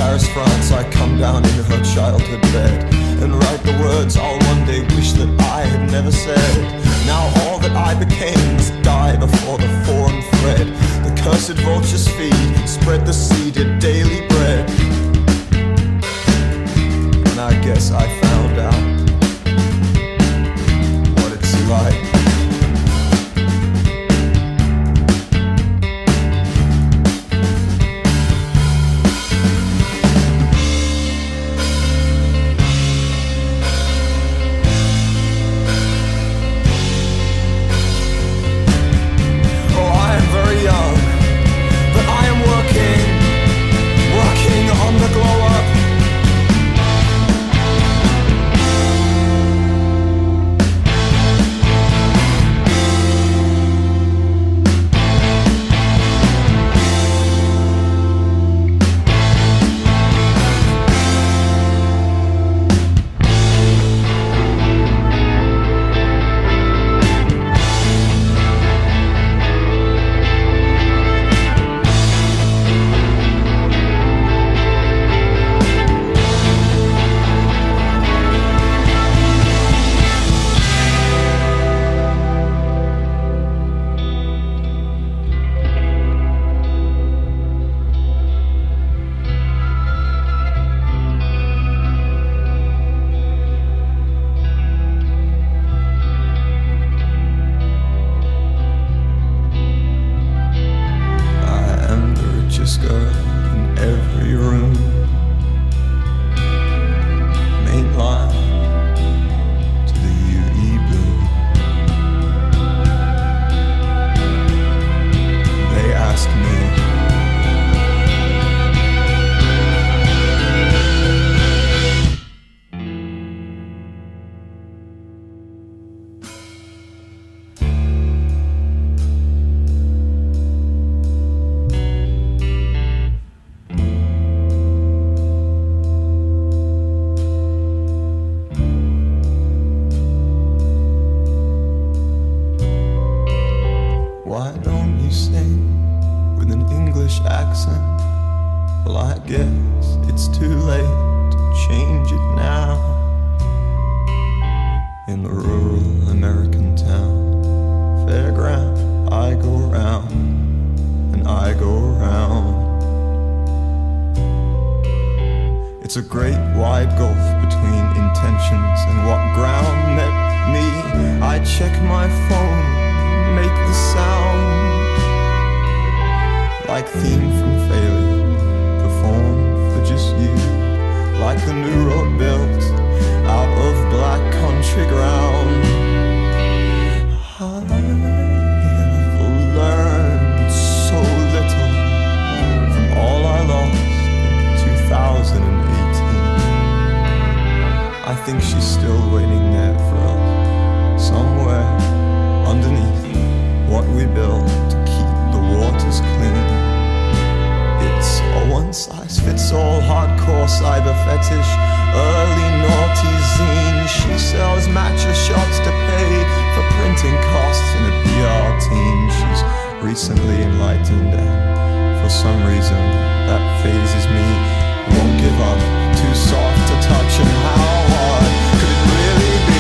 Paris, France, I come down in her childhood bed and write the words I'll one day wish that I had never said. Now all that I became must die before the foreign thread. The cursed vultures feed, spread the seeded daily bread. And I guess I found out what it's like. Why don't you sing with an English accent? Well, I guess it's too late to change it now. In the rural American town fairground, I go round and I go round. It's a great wide gulf between intentions and what ground met me. I check my phone, make the sound like theme from failure, performed for just you, like the new road built out of black country ground. I have learned so little from all I lost in 2018. I think she's still waiting there for us, somewhere underneath what we built to keep the waters clean. It's a one-size-fits-all hardcore cyber fetish, early naughty zine. She sells mattress shots to pay for printing costs in a PR team. She's recently enlightened and for some reason that phases me. Won't give up, too soft to touch, and how hard could it really be?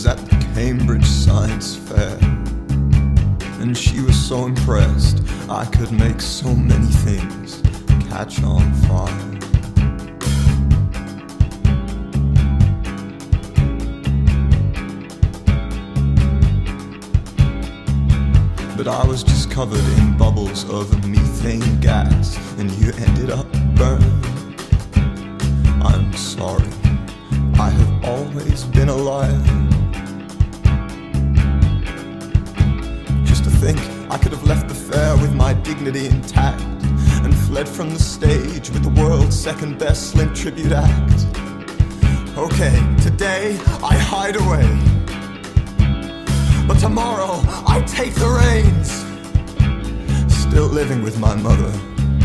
was at the Cambridge Science Fair, and she was so impressed I could make so many things catch on fire. But I was just covered in bubbles of methane gas, and you ended up burned. I'm sorry, I have always been a liar. Just to think I could have left the fair with my dignity intact and fled from the stage with the world's second best Slint tribute act. Okay, today I hide away, but tomorrow I take the reins, still living with my mother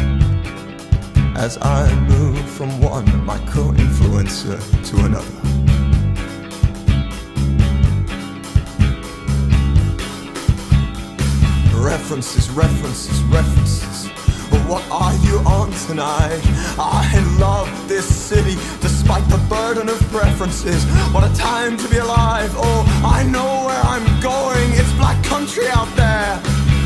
as I move from one micro-influencer to another. References, references, references. What are you on tonight? I love this city despite the burden of preferences. What a time to be alive. Oh, I know where I'm going. It's black country out there.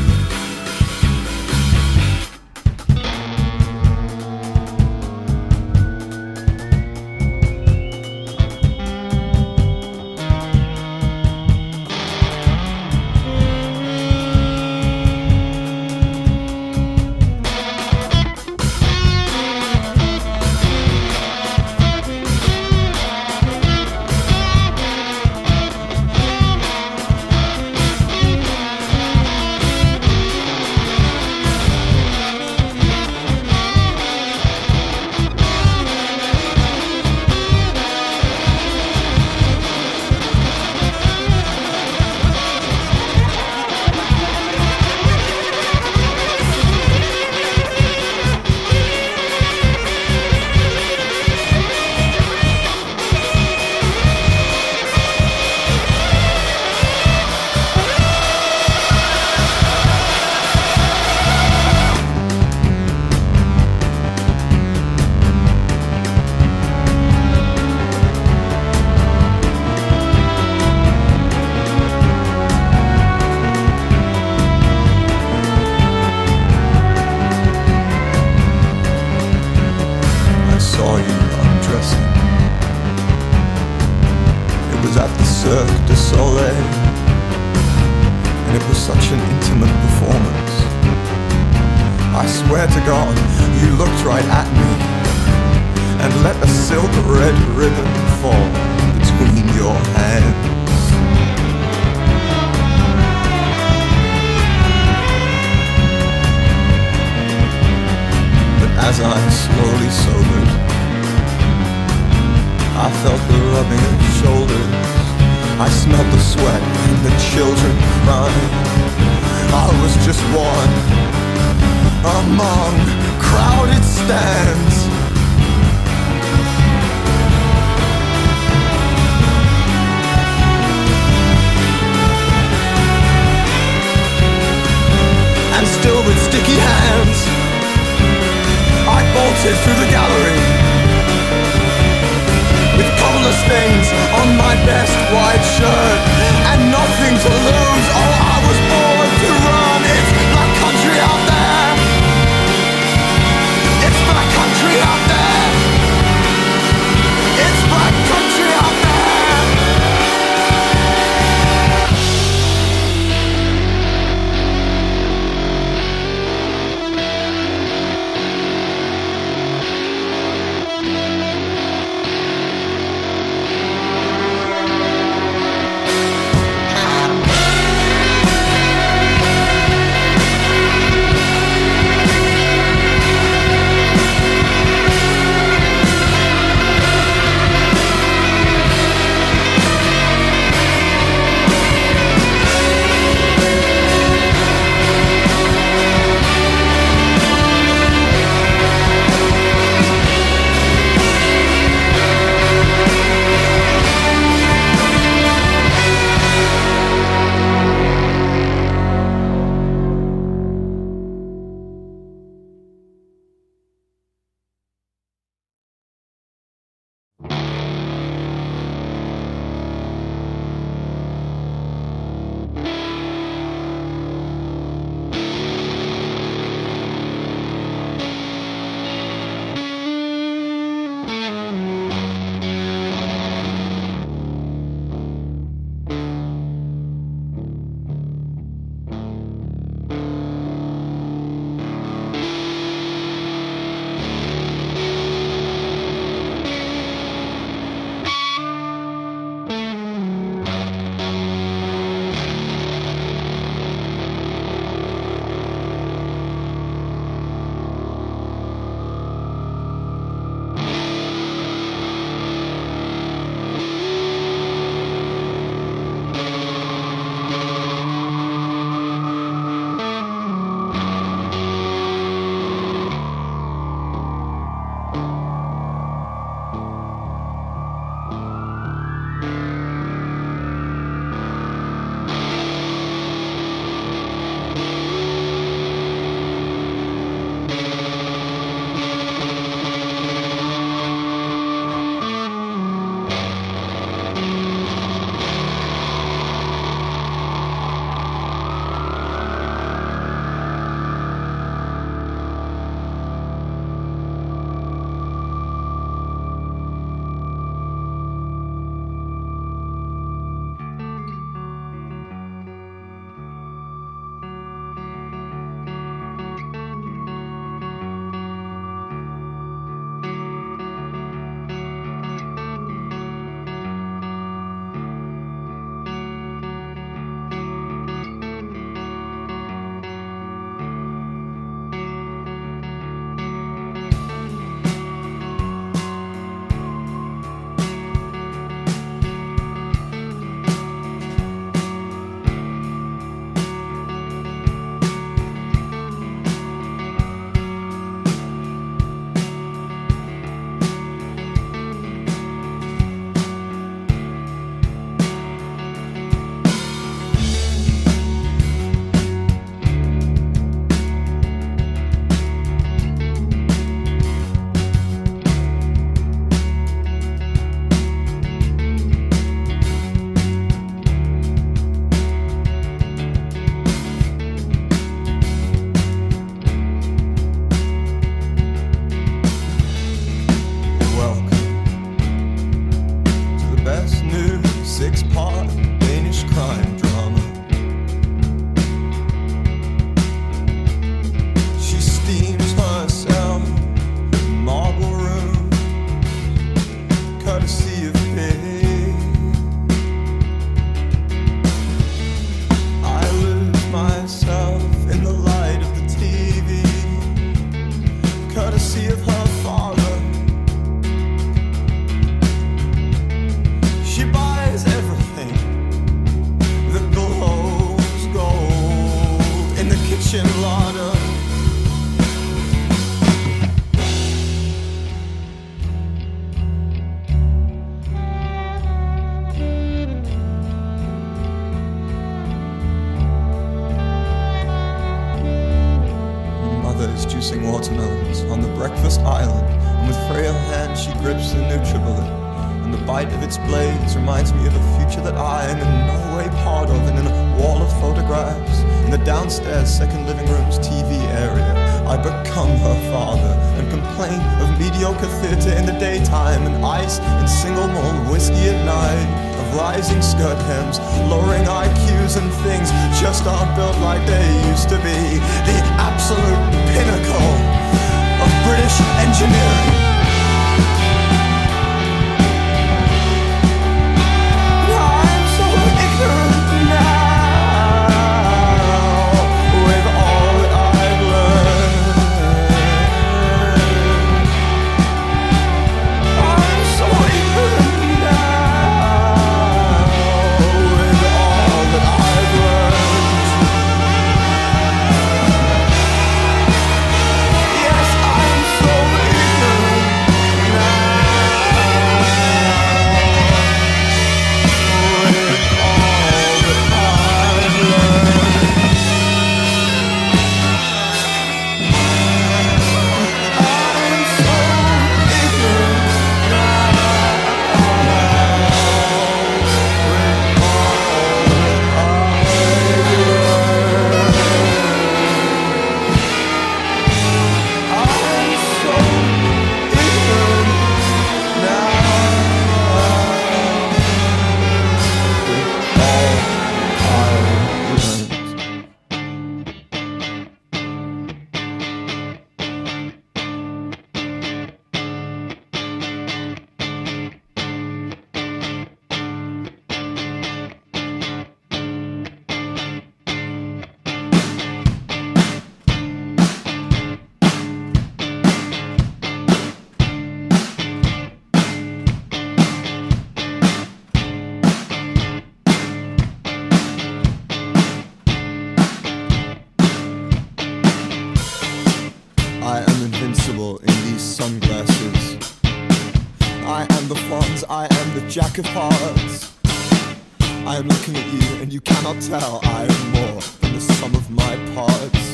At the Cirque du Soleil, and it was such an intimate performance. I swear to God, you looked right at me and let a silk red ribbon fall between your hands. But as I slowly sobered, I felt the rubbing of shoulders, I smelled the sweat and the children crying. I was just one among crowded stands. And still with sticky hands, I bolted through the gallery with cobbler stains on my best white shirt and nothing to lose. Oh, I was born to run. It's black country out there. It's black country out there. It's black country out there. crime drama. She steams herself in marble room, courtesy of pity. I lose myself in the light of the TV, courtesy of her father. She buys everything that glows gold in the kitchen larder. Mother is juicing watermelons on the breakfast island, and with frail hands she grips the Nutribullet. And the bite of its blades reminds me of a future that I am in no way part of, and in a wall of photographs in the downstairs second living room's TV area, I become her father and complain of mediocre theater in the daytime and ice and single malt whiskey at night, of rising skirt hems, lowering IQs, and things just aren't built like they used to be. The absolute pinnacle of British engineering. I am invincible in these sunglasses. I am the Fonz, I am the Jack of Hearts. I am looking at you and you cannot tell I am more than the sum of my parts.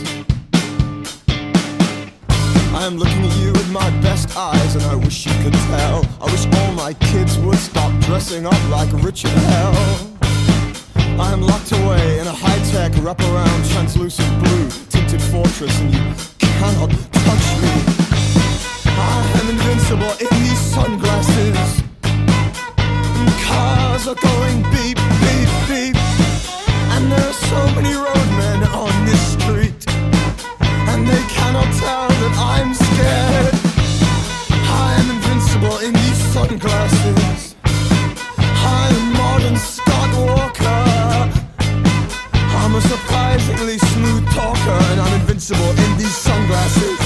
I am looking at you with my best eyes and I wish you could tell. I wish all my kids would stop dressing up like Richard Hell. I am locked away in a high-tech wraparound translucent blue tinted fortress and you cannot touch me. I am invincible in these sunglasses. And cars are going beep, beep, beep. And there are so many roadmen on this street, and they cannot tell that I'm scared. I am invincible in these sunglasses. I am modern Scott Walker. I'm a surprisingly smooth talker, and I'm invincible in these sunglasses.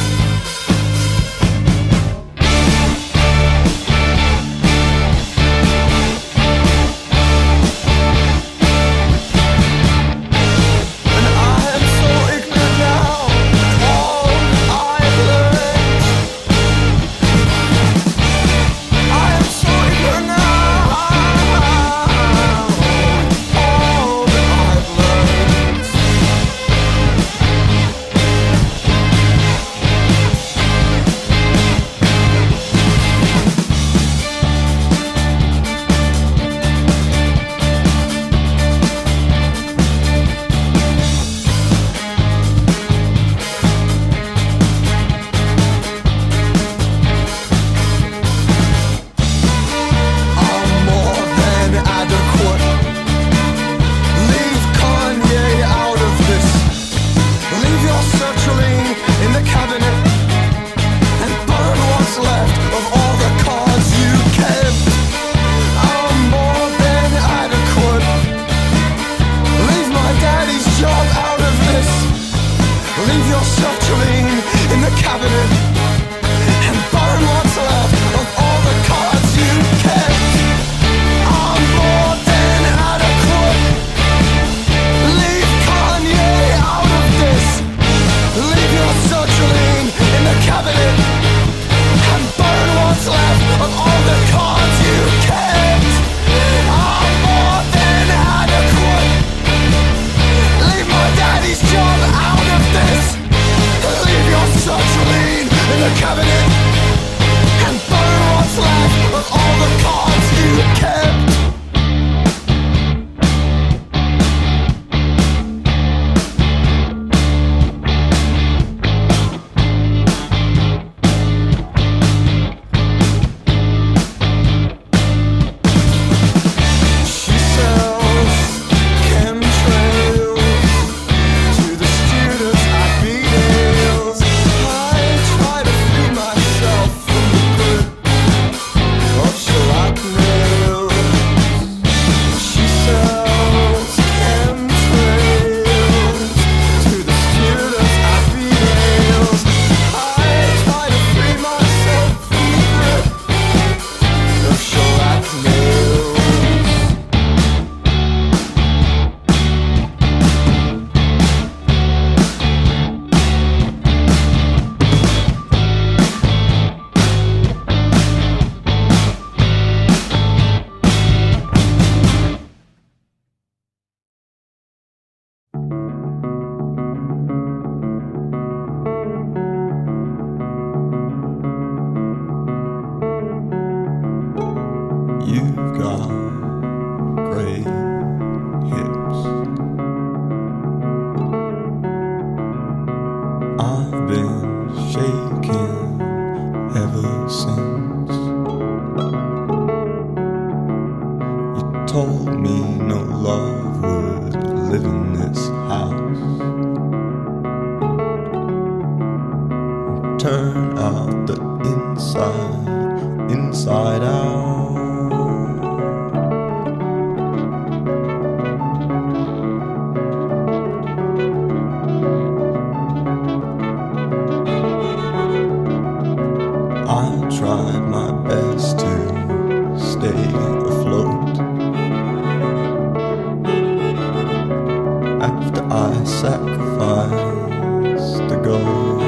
I sacrificed the gold.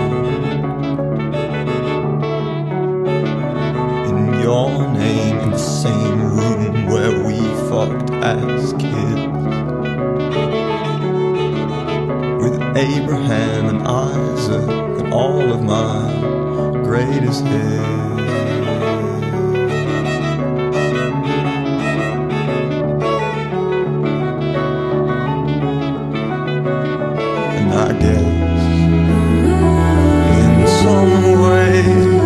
In your name, in the same room where we fucked as kids, with Abraham and Isaac and all of my greatest hits. I guess in some way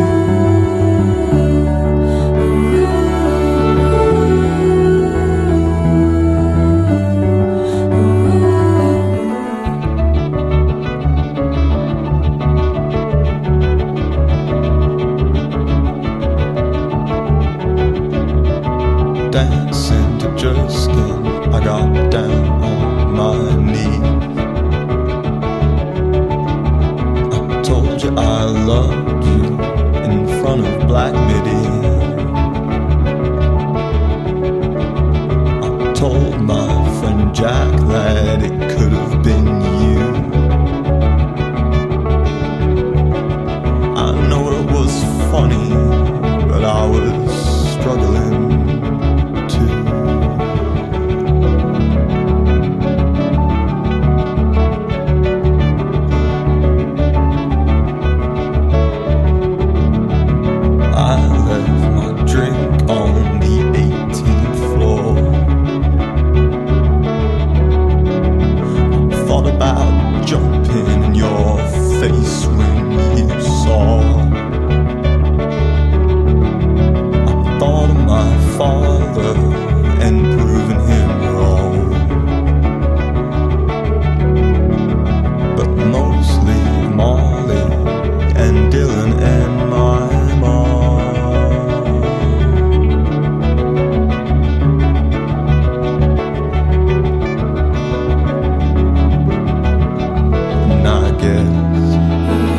dancing to Jerskin, I got down on my knees. I loved you in front of Black Midi. I told my friend Jack that it could have been you. I know it was funny, but I was struggling too. Jumping in your face when you saw. I thought of my father and proving him wrong, but mostly Molly and Dylan and my mom. I guess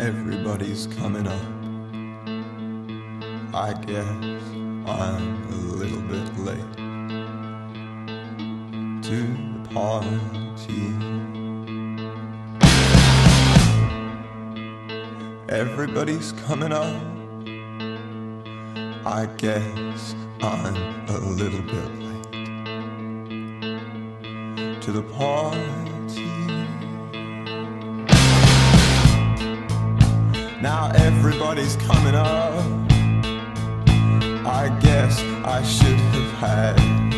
everybody's coming up. I guess I'm a little bit late to the party. Everybody's coming up. I guess I'm a little bit late to the party. Now everybody's coming up. I guess I should have had